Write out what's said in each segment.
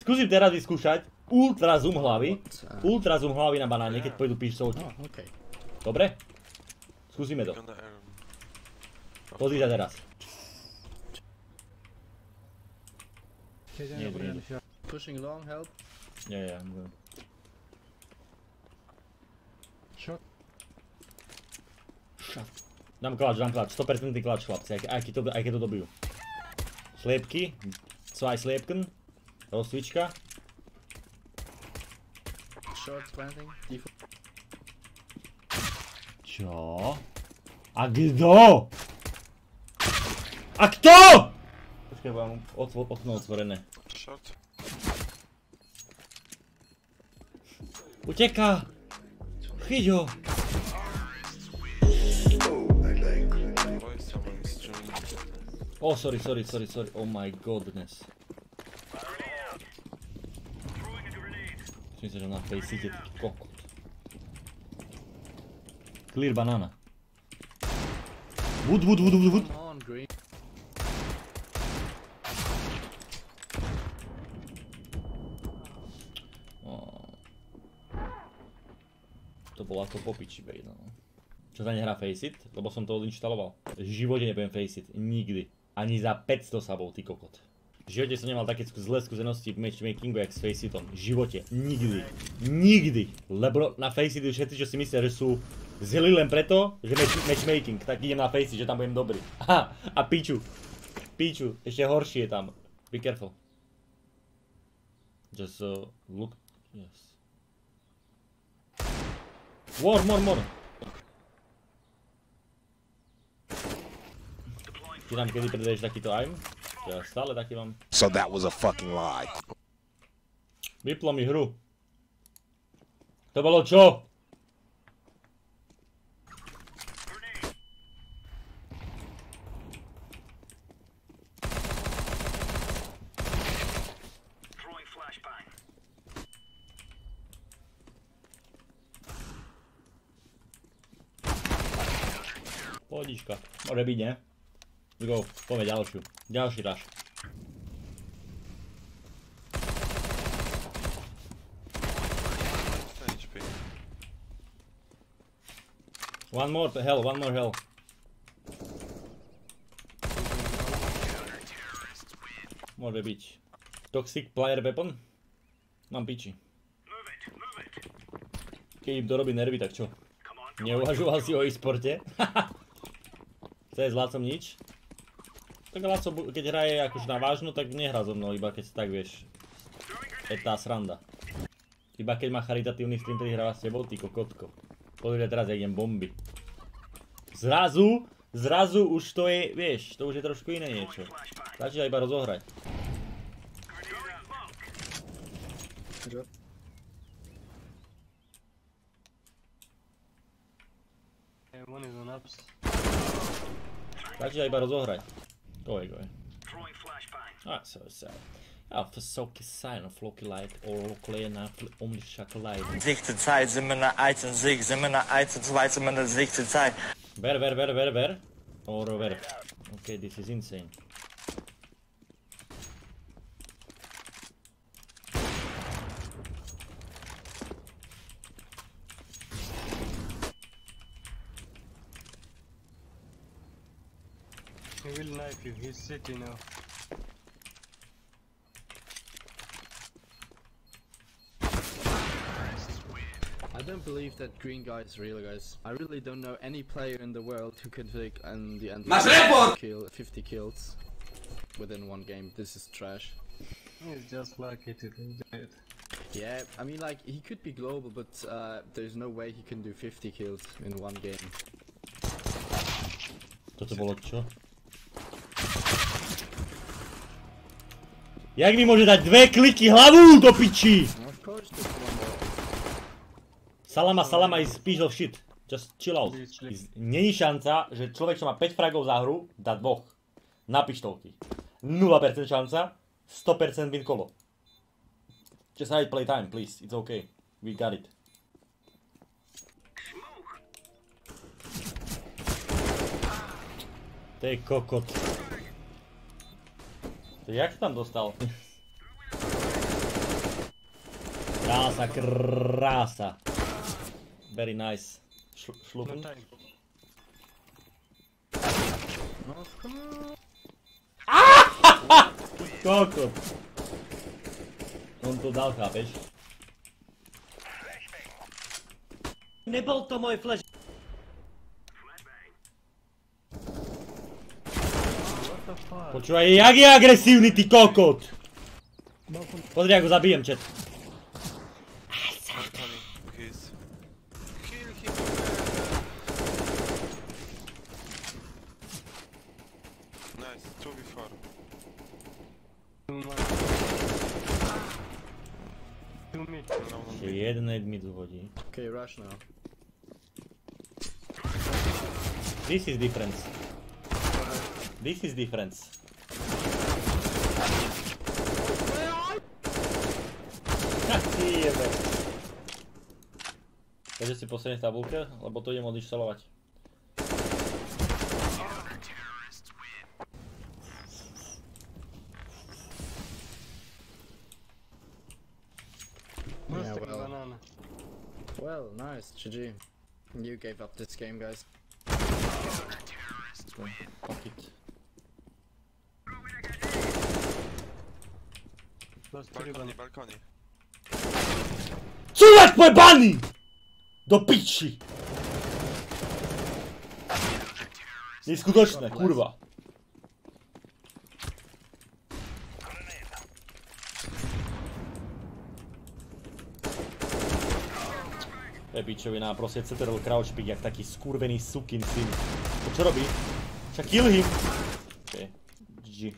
Skúsim teraz vyskúšať ultra zoom hlavy. Ultra zoom hlavy na banáne, keď pôjdu píšťovky. Dobre? Skúsime to. Pozri sa teraz. Nie, nie. Pushing long, help. Nie, I'm going. Shot. Dám kláč, 100% kláč chlapci, aj keď to dobijú. Sliepky, zwei sliepken, rozcvička. Short planting, default. Čo? A kto? A kto? Počkaj, mám okno otvorené. Short. Uteká! Chyť ho! Oh, sorry. Oh my goodness. Myslím, že na face ide taký kokot. Clear banana. Wood. To bolo ako popiči, bej, no. Čo sa nehrá Faceit? Lebo som to odinštaloval. V živote nebudem Faceit. Nikdy. Ani za 500 sabov, ty kokot. V živote som nemal také zlé skúsenosti v matchmakingu jak s Faceitom. V živote. Nikdy. Nikdy. Lebo na Faceit všetci, čo si myslia, že sú zlí len preto, že matchmaking. Tak idem na Faceit, že tam budem dobrý. Aha. A piču. Piču. Ešte horšie je tam. Be careful. Just look. Yes. More. Ty nám kedy predaješ takýto aim? Ja stále taký mám. So that was a fucking lie. Vyplo mi hru. To bolo čo? Pohodička. Môže byť, ne? Go, poďme ďalšiu. Ďalší rush. One more hell. Môže byť. Toxic player weapon? Mám piči. Keď im to robí nervy, tak čo? Neuvažoval si o e-sporte? Chce s Lacom nič? Tak Laco, keď hraje akože na vážnu, tak nehrá so mnou, iba keď si tak vieš. Je tá sranda. Iba keď má charitatívny stream, ktorý hráva s tebou, ty kokotko. Pozrite teraz, jak idem bomby. Zrazu už to je, vieš, to už je trošku iné niečo. Stačí iba rozohrať. Stačí iba rozohrať. Go away. Ah, so sad. Ja, försöker signa Flocklight och Lena om die Schokolade. Sichte Zeit, sind wir eine 1 und Sieg, sind wir eine 1 und 2, sind wir eine Sichte Zeit. Wer? Or where? Okay, this is insane. He will knife you, he's city now. I don't believe that green guy is real, guys. I really don't know any player in the world who can take and the end 50 kills within one game. This is trash. He's just lucky to do it. Yeah, I mean, like, he could be global, but there's no way he can do 50 kills in one game. Toto bolo čo? Jak mi môže dať 2 kliky hlavu do piči? Salama is piece of shit. Just chill out. Není šanca, že človek, čo má 5 fragov za hru, dá 2. Na pištovky. 0% šanca, 100% win kolo. Just hide play time, please. It's okay. We got it. To je kokot. To jak tam dostal? Krása, krása. Very nice. No Šlupnú. time. Kokot. On to dal, chápeš? Nebol to môj flash. What the fuck? Počúvaj, jak je agresívny, ty kokot! Pozri, ako zabijem, chat. He's... Kill him! Nice, 2v4. Two mid. Jeden mid hodí. Okay, rush now. This is difference. This is difference. Ty jebe. Takže si posledný v tabulke, lebo to idem odinštalovať. Roasting well. banana. Well, nice, GG. You gave up this game, guys. Fuck it. Lost three Balkoni, banana. balkoni. Cúvať pojebany! Do piči! Neskutočné, kurva. To je pičovina, proste CTRL crouch pick, jak taký skurvený sukin syn. To čo robí? Však kill him! Ok, GG.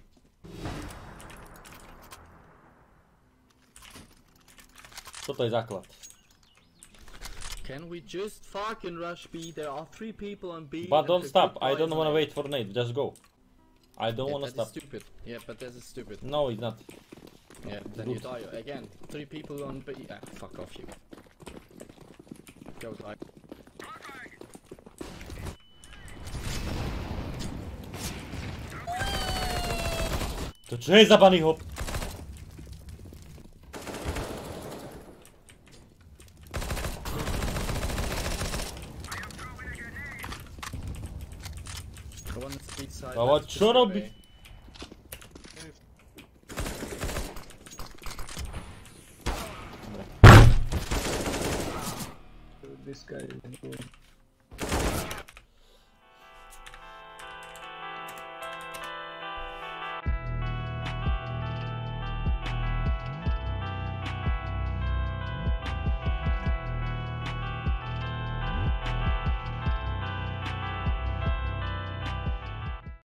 Toto je základ. Can we just fucking rush B? There are 3 people on B. But and don't the stop, good I guys don't wanna are- wait for Nate, just go. I don't Yeah, wanna that is stop. stupid. Yeah, but that is stupid. No, it's not. Yeah, then you die again. 3 people on B. Ah, fuck off you. Go die. To čo je za bunny hop? Go on the speed side. Baba, let's čo just robí? obey. This guy is good.